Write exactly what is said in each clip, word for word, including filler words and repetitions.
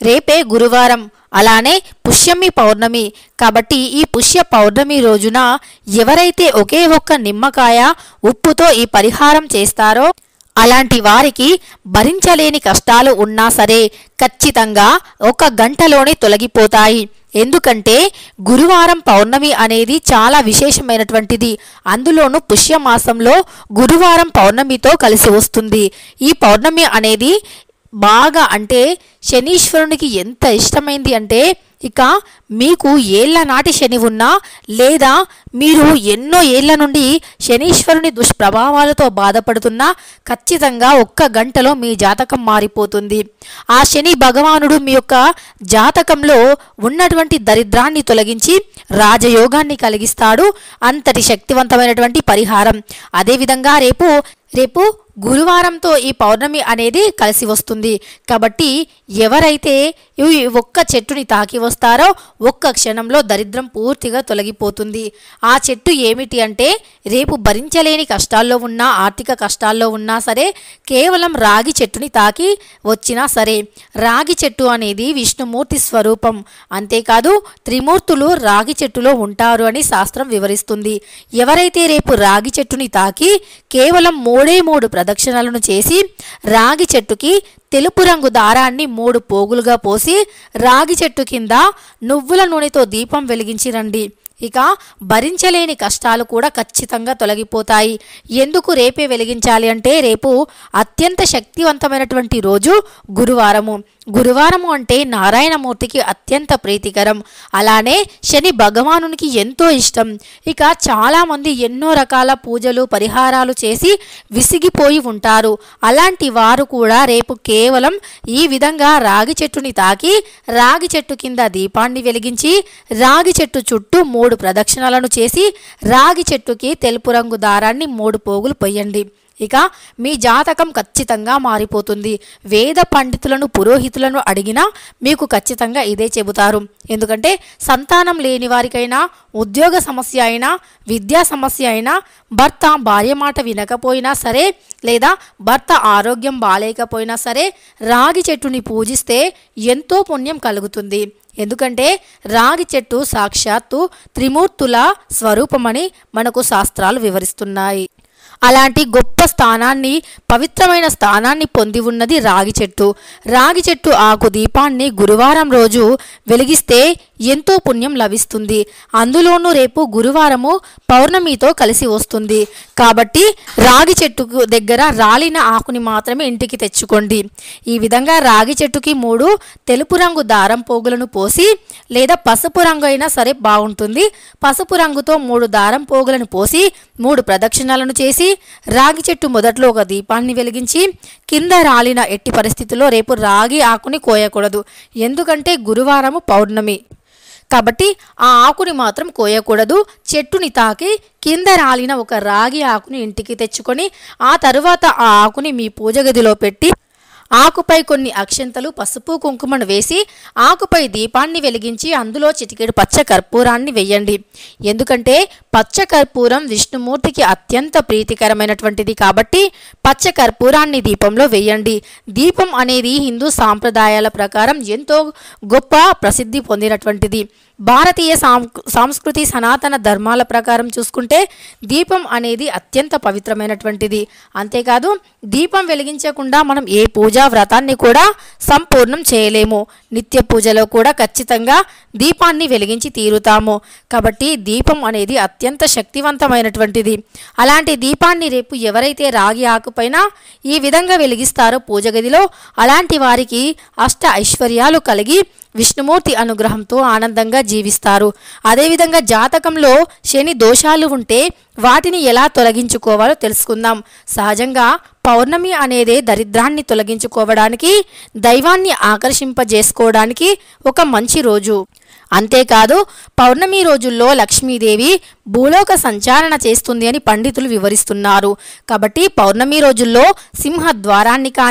రేపే గురువారం, అలానే పుష్యమి పౌర్ణమి. కాబట్టి ఈ పుష్య పౌర్ణమి రోజున ఎవరైతే ఒకే ఒక్క నిమ్మకాయ ఉప్పుతో ఈ పరిహారం చేస్తారో అలాంటి వారికి భరించలేని కష్టాలు ఉన్నా సరే ఖచ్చితంగా ఒక గంటలోనే తొలగిపోతాయి. ఎందుకంటే గురువారం పౌర్ణమి అనేది చాలా విశేషమైనటువంటిది. అందులోనూ పుష్యమాసంలో గురువారం పౌర్ణమితో కలిసి వస్తుంది. ఈ పౌర్ణమి అనేది బాగా అంటే శనీశ్వరునికి ఎంత ఇష్టమైంది అంటే, ఇక మీకు ఏళ్ల నాటి శని ఉన్నా లేదా మీరు ఎన్నో ఏళ్ల నుండి శనీశ్వరుని దుష్ప్రభావాలతో బాధపడుతున్నా ఖచ్చితంగా ఒక్క గంటలో మీ జాతకం మారిపోతుంది. ఆ శని భగవానుడు మీ యొక్క జాతకంలో ఉన్నటువంటి దరిద్రాన్ని తొలగించి రాజయోగాన్ని కలిగిస్తాడు. అంతటి శక్తివంతమైనటువంటి పరిహారం. అదేవిధంగా రేపు రేపు గురువారంతో ఈ పౌర్ణమి అనేది కలిసి వస్తుంది. కాబట్టి ఎవరైతే ఈ ఒక్క చెట్టుని తాకి వస్తారో ఒక్క క్షణంలో దరిద్రం పూర్తిగా తొలగిపోతుంది. ఆ చెట్టు ఏమిటి అంటే, రేపు భరించలేని కష్టాల్లో ఉన్నా, ఆర్థిక కష్టాల్లో ఉన్నా సరే కేవలం రాగి చెట్టుని తాకి వచ్చినా సరే. రాగి చెట్టు అనేది విష్ణుమూర్తి స్వరూపం. అంతేకాదు త్రిమూర్తులు రాగి చెట్టులో ఉంటారు అని శాస్త్రం వివరిస్తుంది. ఎవరైతే రేపు రాగి చెట్టుని తాకి కేవలం మూడే మూడు ప్రదక్షిణలను చేసి రాగి చెట్టుకి తెలుపు రంగు దారాన్ని మూడు పోగులుగా పోసి రాగి చెట్టు కింద నువ్వుల నూనెతో దీపం వెలిగించి రండి. ఇక భరించలేని కష్టాలు కూడా ఖచ్చితంగా తొలగిపోతాయి. ఎందుకు రేపే వెలిగించాలి అంటే, రేపు అత్యంత శక్తివంతమైనటువంటి రోజు గురువారము. గురువారము అంటే నారాయణమూర్తికి అత్యంత ప్రీతికరం. అలానే శని భగవానునికి ఎంతో ఇష్టం. ఇక చాలామంది ఎన్నో రకాల పూజలు పరిహారాలు చేసి విసిగిపోయి ఉంటారు. అలాంటి వారు కూడా రేపు కేవలం ఈ విధంగా రాగి చెట్టుని తాకి రాగి చెట్టు కింద దీపాన్ని వెలిగించి రాగి చెట్టు చుట్టూ మూడు ప్రదక్షిణలను చేసి రాగి చెట్టుకి తెలుపు రంగు దారాన్ని మూడు పోగులు పొయ్యండి. ఇక మీ జాతకం ఖచ్చితంగా మారిపోతుంది. వేద పండితులను పురోహితులను అడిగినా మీకు ఖచ్చితంగా ఇదే చెబుతారు. ఎందుకంటే సంతానం లేని వారికైనా, ఉద్యోగ సమస్య అయినా, విద్యా సమస్య అయినా, భర్త భార్య మాట వినకపోయినా సరే లేదా భర్త ఆరోగ్యం బాలేకపోయినా సరే రాగి చెట్టుని పూజిస్తే ఎంతో పుణ్యం కలుగుతుంది. ఎందుకంటే రాగి చెట్టు సాక్షాత్తు త్రిమూర్తుల స్వరూపమని మనకు శాస్త్రాలు వివరిస్తున్నాయి. అలాంటి గొప్ప స్థానాన్ని, పవిత్రమైన స్థానాన్ని పొంది ఉన్నది రాగి చెట్టు. రాగి చెట్టు ఆకు దీపాన్ని గురువారం రోజు వెలిగిస్తే ఎంతో పుణ్యం లభిస్తుంది. అందులోనూ రేపు గురువారము పౌర్ణమితో కలిసి వస్తుంది. కాబట్టి రాగి చెట్టుకు దగ్గర రాలిన ఆకుని మాత్రమే ఇంటికి తెచ్చుకోండి. ఈ విధంగా రాగి చెట్టుకి మూడు తెలుపు రంగు దారం పోగులను పోసి లేదా పసుపు రంగు అయినా సరే బాగుంటుంది. పసుపు రంగుతో మూడు దారం పోగులను పోసి మూడు ప్రదక్షిణలను చేసి రాగి చెట్టు మొదట్లో ఒక దీపాన్ని వెలిగించి కింద రాలిన ఎట్టి పరిస్థితుల్లో రేపు రాగి ఆకుని కోయకూడదు. ఎందుకంటే గురువారము పౌర్ణమి కాబట్టి ఆ ఆకుని మాత్రం కోయకూడదు. చెట్టుని తాకి కింద రాలిన ఒక రాగి ఆకుని ఇంటికి తెచ్చుకొని ఆ తరువాత ఆ ఆకుని మీ పూజ గదిలో పెట్టి ఆకుపై కొన్ని అక్షంతలు, పసుపు, కుంకుమను వేసి ఆకుపై దీపాన్ని వెలిగించి అందులో చిటికెడు పచ్చ కర్పూరాన్ని వెయ్యండి. ఎందుకంటే పచ్చ కర్పూరం విష్ణుమూర్తికి అత్యంత ప్రీతికరమైనటువంటిది. కాబట్టి పచ్చ కర్పూరాన్ని దీపంలో వెయ్యండి. దీపం అనేది హిందూ సాంప్రదాయాల ప్రకారం ఎంతో గొప్ప ప్రసిద్ధి పొందినటువంటిది. భారతీయ సంస్కృతి సనాతన ధర్మాల ప్రకారం చూసుకుంటే దీపం అనేది అత్యంత పవిత్రమైనటువంటిది. అంతేకాదు దీపం వెలిగించకుండా మనం ఏ పూజా వ్రతాన్ని కూడా సంపూర్ణం చేయలేము. నిత్య పూజలో కూడా ఖచ్చితంగా దీపాన్ని వెలిగించి తీరుతాము. కాబట్టి దీపం అనేది అత్యంత శక్తివంతమైనటువంటిది. అలాంటి దీపాన్ని రేపు ఎవరైతే రాగి ఆకుపైన ఈ విధంగా వెలిగిస్తారో పూజ గదిలో అలాంటి వారికి అష్ట ఐశ్వర్యాలు కలిగి విష్ణుమూర్తి అనుగ్రహంతో ఆనందంగా జీవిస్తారు. అదేవిధంగా జాతకంలో శని దోషాలు ఉంటే వాటిని ఎలా తొలగించుకోవాలో తెలుసుకుందాం. సహజంగా పౌర్ణమి అనేదే దరిద్రాన్ని తొలగించుకోవడానికి, దైవాన్ని ఆకర్షింపజేసుకోవడానికి ఒక మంచి రోజు. అంతేకాదు పౌర్ణమి రోజుల్లో లక్ష్మీదేవి భూలోక సంచారణ చేస్తుంది అని పండితులు వివరిస్తున్నారు. కాబట్టి పౌర్ణమి రోజుల్లో సింహద్వారాన్ని కానీ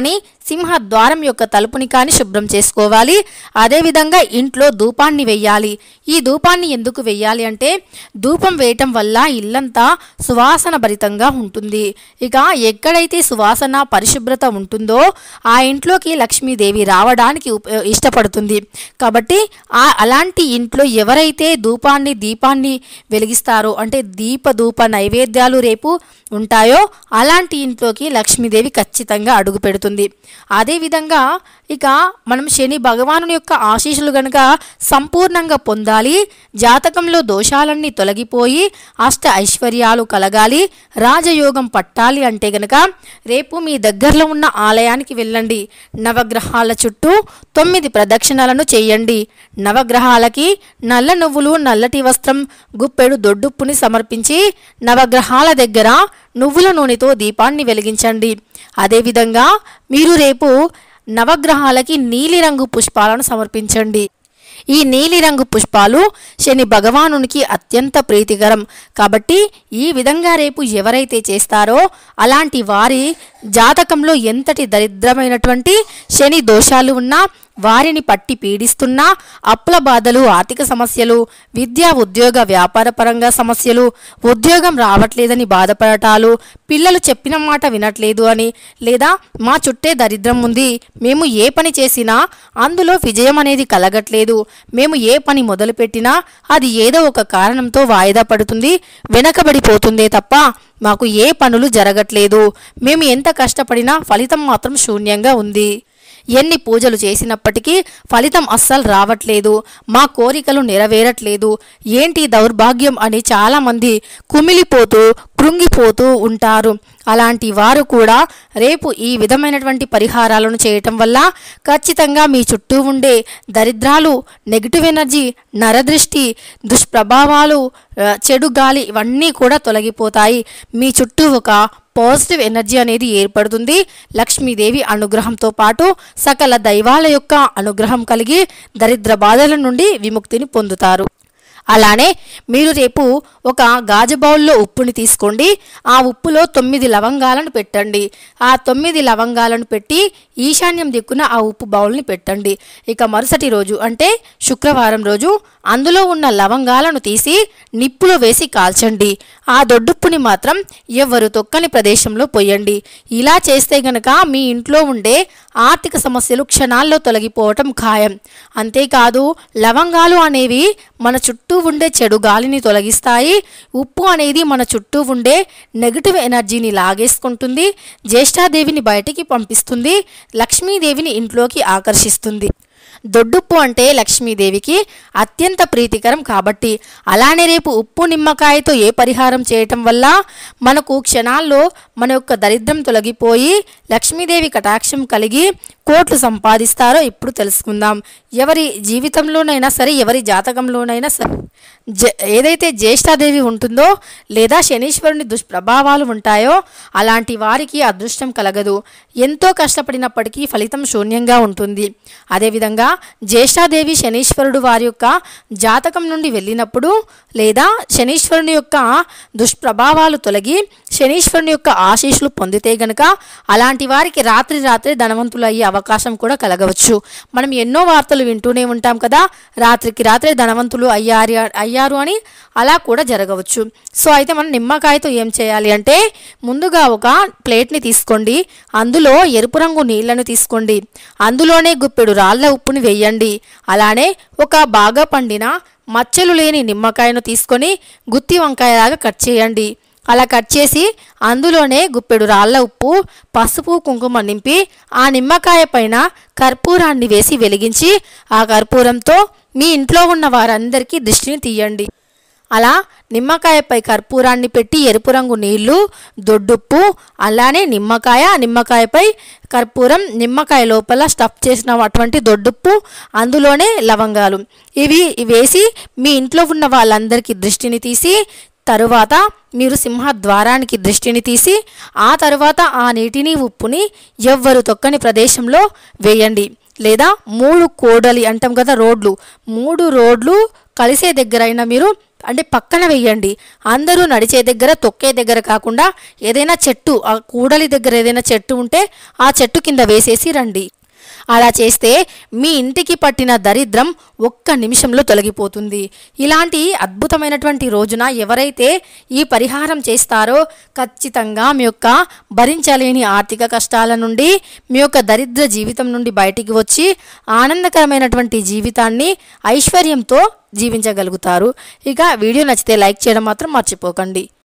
సింహద్వారం యొక్క తలుపుని కానీ శుభ్రం చేసుకోవాలి. అదేవిధంగా ఇంట్లో ధూపాన్ని వెయ్యాలి. ఈ ధూపాన్ని ఎందుకు వెయ్యాలి అంటే ధూపం వేయటం వల్ల ఇల్లంతా సువాసన భరితంగా ఉంటుంది. ఇక ఎక్కడైతే సువాసన పరిశుభ్రత ఉంటుందో ఆ ఇంట్లోకి లక్ష్మీదేవి రావడానికి ఇష్టపడుతుంది. కాబట్టి ఆ అలాంటి ఇంట్లో ఎవరైతే ధూపాన్ని దీపాన్ని వెలిగిస్తారో అంటే దీప ధూప నైవేద్యాలు రేపు ఉంటాయో అలాంటి ఇంట్లోకి లక్ష్మీదేవి ఖచ్చితంగా అడుగు పెడుతుంది. అదేవిధంగా ఇక మనం శని భగవాను యొక్క ఆశీస్సులు గనుక సంపూర్ణంగా పొందాలి, జాతకంలో దోషాలన్నీ తొలగిపోయి అష్ట ఐశ్వర్యాలు కలగాలి, రాజయోగం పట్టాలి అంటే గనక రేపు మీ దగ్గరలో ఉన్న ఆలయానికి వెళ్ళండి. నవగ్రహాల చుట్టూ తొమ్మిది ప్రదక్షిణలను చేయండి. నవగ్రహాలకి నల్ల నువ్వులు, నల్లటి వస్త్రం, గుప్పెడు దొడ్డుప్పుని సమర్పించి నవగ్రహాల దగ్గర నువ్వుల నూనెతో దీపాన్ని వెలిగించండి. అదేవిధంగా మీరు రేపు నవగ్రహాలకి నీలిరంగు పుష్పాలను సమర్పించండి. ఈ నీలిరంగు పుష్పాలు శని భగవానునికి అత్యంత ప్రీతికరం. కాబట్టి ఈ విధంగా రేపు ఎవరైతే చేస్తారో అలాంటి వారి జాతకంలో ఎంతటి దరిద్రమైనటువంటి శని దోషాలు ఉన్నా, వారిని పట్టి పీడిస్తున్న అప్పుల బాధలు, ఆర్థిక సమస్యలు, విద్యా ఉద్యోగ వ్యాపార పరంగా సమస్యలు, ఉద్యోగం రావట్లేదని బాధపడటాలు, పిల్లలు చెప్పిన మాట వినట్లేదు అని, లేదా మా చుట్టే దరిద్రం ఉంది, మేము ఏ పని చేసినా అందులో విజయం అనేది కలగట్లేదు, మేము ఏ పని మొదలుపెట్టినా అది ఏదో ఒక కారణంతో వాయిదా పడుతుంది, వెనకబడిపోతుందే తప్ప మాకు ఏ పనులు జరగట్లేదు, మేము ఎంత కష్టపడినా ఫలితం మాత్రం శూన్యంగా ఉంది, ఎన్ని పూజలు చేసినప్పటికీ ఫలితం అస్సలు రావట్లేదు, మా కోరికలు నెరవేరట్లేదు, ఏంటి దౌర్భాగ్యం అని చాలామంది కుమిలిపోతూ కృంగిపోతూ ఉంటారు. అలాంటి వారు కూడా రేపు ఈ విధమైనటువంటి పరిహారాలను చేయటం వల్ల ఖచ్చితంగా మీ చుట్టూ ఉండే దరిద్రాలు, నెగిటివ్ ఎనర్జీ, నరదృష్టి, దుష్ప్రభావాలు, చెడు గాలి ఇవన్నీ కూడా తొలగిపోతాయి. మీ చుట్టూ ఒక పాజిటివ్ ఎనర్జీ అనేది ఏర్పడుతుంది. లక్ష్మీదేవి అనుగ్రహంతో పాటు సకల దైవాల యొక్క అనుగ్రహం కలిగి దరిద్ర బాధల నుండి విముక్తిని పొందుతారు. అలానే మీరు రేపు ఒక గాజు బౌల్లో ఉప్పుని తీసుకోండి. ఆ ఉప్పులో తొమ్మిది లవంగాలను పెట్టండి. ఆ తొమ్మిది లవంగాలను పెట్టి ఈశాన్యం దిక్కున ఆ ఉప్పు బౌల్ని పెట్టండి. ఇక మరుసటి రోజు అంటే శుక్రవారం రోజు అందులో ఉన్న లవంగాలను తీసి నిప్పులో వేసి కాల్చండి. ఆ దొడ్డుప్పుని మాత్రం ఎవ్వరు తొక్కని ప్రదేశంలో పోయండి. ఇలా చేస్తే గనక మీ ఇంట్లో ఉండే ఆర్థిక సమస్యలు క్షణాల్లో తొలగిపోవటం ఖాయం. అంతేకాదు లవంగాలు అనేవి మన చుట్టూ ఉండే చెడు గాలిని తొలగిస్తాయి. ఉప్పు అనేది మన చుట్టూ ఉండే నెగిటివ్ ఎనర్జీని లాగేసుకుంటుంది, జ్యేష్ఠాదేవిని బయటికి పంపిస్తుంది, లక్ష్మీదేవిని ఇంట్లోకి ఆకర్షిస్తుంది. దొడ్డుప్పు అంటే లక్ష్మీదేవికి అత్యంత ప్రీతికరం. కాబట్టి అలానే రేపు ఉప్పు నిమ్మకాయతో ఏ పరిహారం చేయటం వల్ల మనకు క్షణాల్లో మన యొక్క దరిద్రం తొలగిపోయి లక్ష్మీదేవి కటాక్షం కలిగి కోట్లు సంపాదిస్తారో ఇప్పుడు తెలుసుకుందాం. ఎవరి జీవితంలోనైనా సరే, ఎవరి జాతకంలోనైనా సరే ఏదైతే జ్యేష్ఠాదేవి ఉంటుందో లేదా శనీశ్వరుని దుష్ప్రభావాలు ఉంటాయో అలాంటి వారికి అదృష్టం కలగదు. ఎంతో కష్టపడినప్పటికీ ఫలితం శూన్యంగా ఉంటుంది. అదేవిధంగా జ్యేష్ఠాదేవి శనీశ్వరుడు వారి యొక్క జాతకం నుండి వెళ్ళినప్పుడు లేదా శనీశ్వరుని యొక్క దుష్ప్రభావాలు తొలగి శనీశ్వరుని యొక్క ఆశీస్సులు పొందితే గనక అలాంటి వారికి రాత్రి రాత్రి ధనవంతులు అయ్యే అవకాశం కూడా కలగవచ్చు. మనం ఎన్నో వార్తలు వింటూనే ఉంటాం కదా, రాత్రికి రాత్రి ధనవంతులు అయ్యారు అయ్యారు అని. అలా కూడా జరగవచ్చు. సో అయితే మనం నిమ్మకాయతో ఏం చేయాలి అంటే ముందుగా ఒక ప్లేట్ని తీసుకోండి. అందులో ఎరుపు రంగు నీళ్లను తీసుకోండి. అందులోనే గుప్పెడు రాళ్ళ ఉప్పుని వేయండి. అలానే ఒక బాగా పండిన మచ్చలు లేని నిమ్మకాయను తీసుకొని గుత్తి వంకాయలాగా కట్ చేయండి. అలా కట్ చేసి అందులోనే గుప్పెడు రాళ్ళ ఉప్పు, పసుపు, కుంకుమ నింపి ఆ నిమ్మకాయ పైన కర్పూరాన్ని వేసి వెలిగించి ఆ కర్పూరంతో మీ ఇంట్లో ఉన్న వారందరికీ దృష్టిని తీయండి. అలా నిమ్మకాయపై కర్పూరాన్ని పెట్టి ఎరుపు రంగు నీళ్లు, దొడ్డుప్పు, అలానే నిమ్మకాయ, నిమ్మకాయపై కర్పూరం, నిమ్మకాయ లోపల స్టఫ్ చేసిన అటువంటి దొడ్డుప్పు, అందులోనే లవంగాలు ఇవి వేసి మీ ఇంట్లో ఉన్న వాళ్ళందరికీ దృష్టిని తీసి తరువాత మీరు సింహద్వారానికి దృష్టిని తీసి ఆ తరువాత ఆ నీటిని ఉప్పుని ఎవ్వరు తొక్కని ప్రదేశంలో వేయండి. లేదా మూడు కోడలి అంటాం కదా రోడ్లు, మూడు రోడ్లు కలిసే దగ్గరైనా మీరు అంటే పక్కన వేయండి. అందరూ నడిచే దగ్గర, తొక్కే దగ్గర కాకుండా ఏదైనా చెట్టు, ఆ కూడలి దగ్గర ఏదైనా చెట్టు ఉంటే ఆ చెట్టు కింద వేసేసి రండి. అలా చేస్తే మీ ఇంటికి పట్టిన దరిద్రం ఒక్క నిమిషంలో తొలగిపోతుంది. ఇలాంటి అద్భుతమైనటువంటి రోజున ఎవరైతే ఈ పరిహారం చేస్తారో ఖచ్చితంగా మీ యొక్క భరించలేని ఆర్థిక కష్టాల నుండి, మీ యొక్క దరిద్ర జీవితం నుండి బయటికి వచ్చి ఆనందకరమైనటువంటి జీవితాన్ని ఐశ్వర్యంతో జీవించగలుగుతారు. ఇక వీడియో నచ్చితే లైక్ చేయడం మాత్రం మర్చిపోకండి.